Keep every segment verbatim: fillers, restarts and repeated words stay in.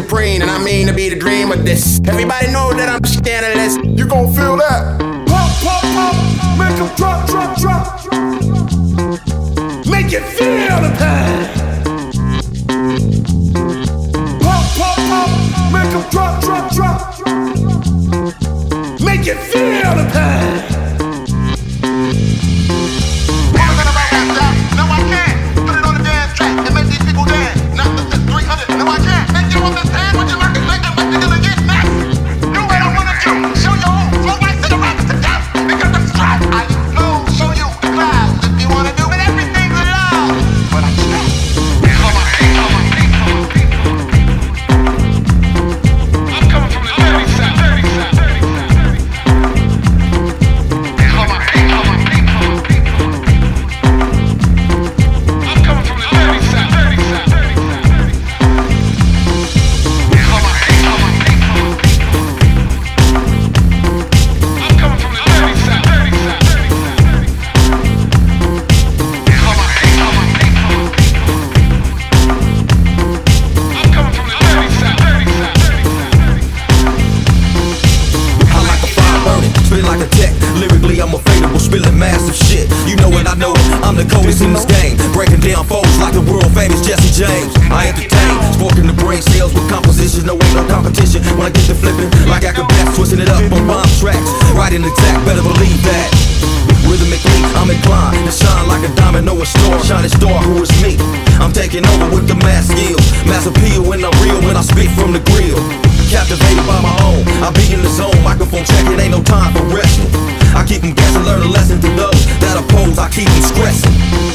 supreme, and I mean to be the dream of this. Everybody know that I'm scandalous. You gon' feel that. Pop, pop, pop, make them drop, drop, drop. Make you feel the pain. Pop, pop, pop, make them drop, drop, drop. Make you feel the pain. Lyrically, I'm available, spilling massive shit. You know it, I know it, I'm the coldest in this game. Breaking down foes like the world famous Jesse James. I entertain, sporting the brain cells with compositions. No ain't no competition when I get to flipping like acrobats, twisting it up on bomb tracks. Right in attack, better believe that. Rhythmically, I'm inclined to shine like a diamond or a star. Shining star, who is me? I'm taking over with the mass skills. Mass appeal when I'm real, when I speak from the grill. Captivated by my own, I be in the zone. Microphone check, it ain't no time for resting. I keep them guessing, learn a lesson to those that oppose. I keep them stressing.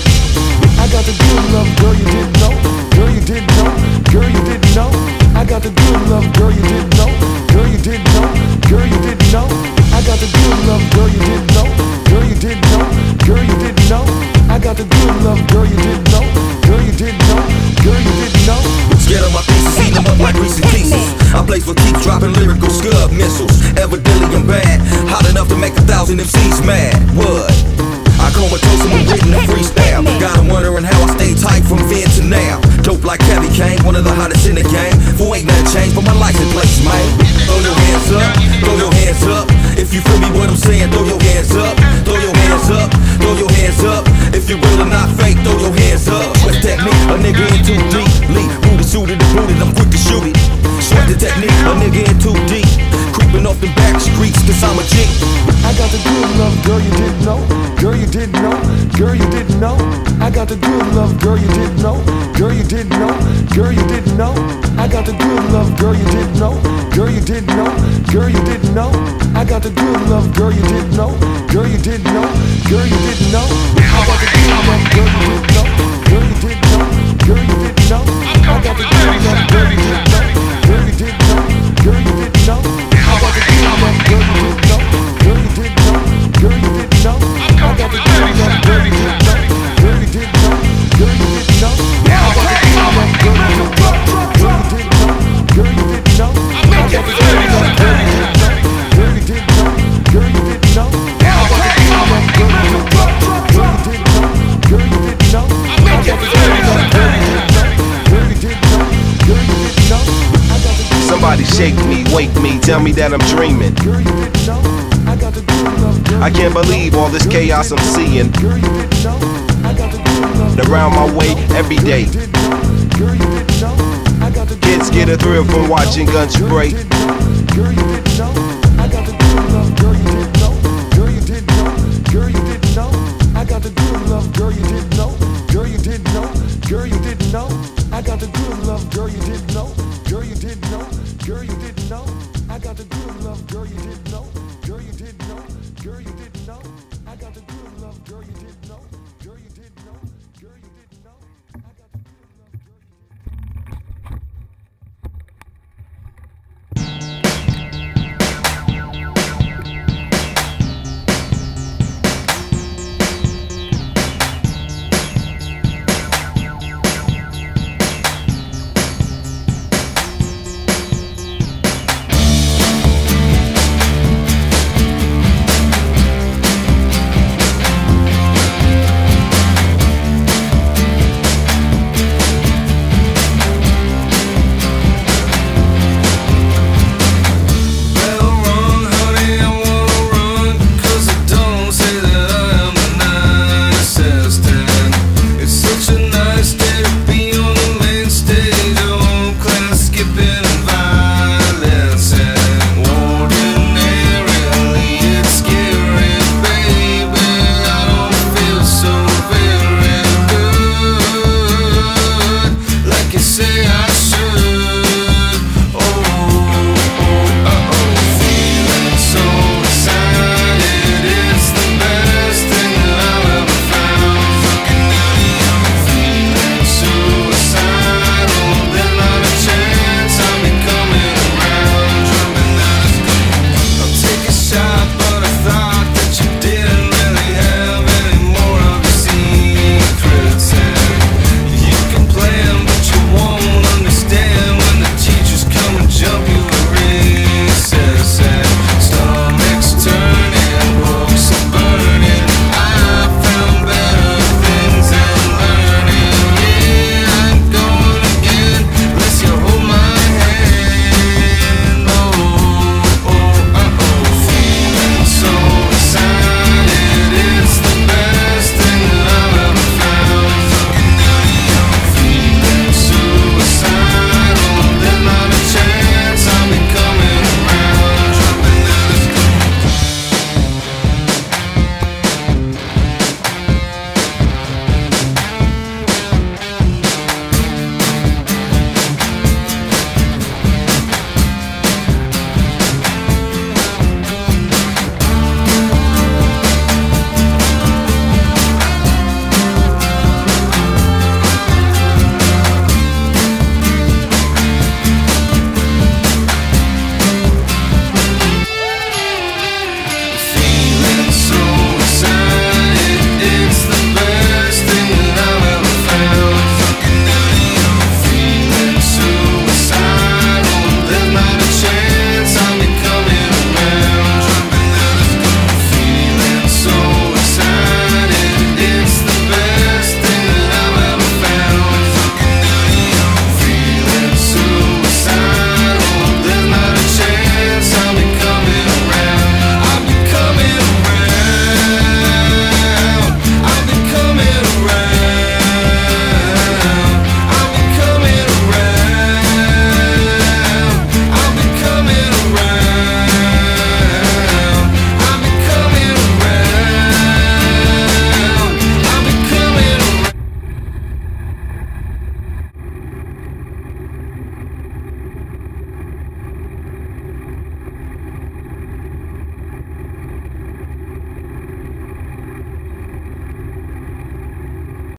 I got the good love, girl, you didn't know. Girl, you didn't know. Girl, you didn't know. I got the good love, girl, you didn't know. Girl, you didn't know. Girl, you didn't know. I got the good love, girl, you didn't know. Girl, you didn't know. Girl, you didn't know. I got the good love, girl, you didn't know. Girl, you didn't know. Girl, you didn't know. Scared of my pieces, eat them up like Reese's Pieces. I play for keeps, dropping lyrical scud missiles. Evidently I'm bad, hot enough to make a thousand M Cs mad. What? I comatose them with written and freestyle. Got them wondering how I stay tight from then to now. Dope like Kevin Kane, one of the hottest in the game. For ain't nothing changed but my life in place, man. Throw your hands up, throw your hands up. If you feel me what I'm saying, throw your hands up. Throw your hands up, throw your hands up. If you're real or not fake, throw your hands up. Sweat technique, a nigga in too deep. Rooted, suited, and booted, I'm quick to shoot it. Sweat the technique, a nigga in too deep. Creeping off the back streets, cause I'm a G. I got the good love, girl, you didn't know. Girl, you didn't know. Girl, you didn't know. I got the good love, girl, you didn't know. Girl, you didn't know. Girl, you didn't know. I got the good love, girl, you didn't know. Girl, you didn't know. Girl, you didn't know. I got the good love, girl, you didn't know. Girl, you didn't know. Girl, you didn't know. I got the good love, girl, you didn't know. Girl, you didn't know. Girl, you didn't know. I got the good love, girl, you didn't know. Girl, you didn't know. Girl, you didn't know. I got the good love, girl, you didn't know. Girl, you didn't know. Girl, you didn't know. I got the good love, girl, you didn't know. Girl, you didn't know. Girl, you didn't know. I got the good love, girl, you didn't know. Girl, you didn't know. Girl, you didn't know. I got the good love, girl, you didn't know. Girl, you didn't know. Girl, you didn't know. I got the good love, girl, you didn't know. Girl, you didn't know. Girl, you didn't know. I got the good love, girl, you didn't know. Girl, you didn't know. Girl, you didn't know. I got the good. Somebody shake me, wake me, tell me that I'm dreaming. Girl, you didn't know. I got the good love, girl. I can't believe all this chaos I'm seeing Girl, you didn't know. I got the good love. around my way every day. Girl, you didn't know. I got the Kids get a thrill from watching guns spray. Girl, you didn't know. I got the good love. Girl, you didn't know. Girl, you didn't know. Girl, you didn't know. I got the good love. Girl, you didn't know. Girl, you didn't know. Girl, you didn't know. I got the good love. Girl, you didn't know. Girl, you didn't know. Girl, you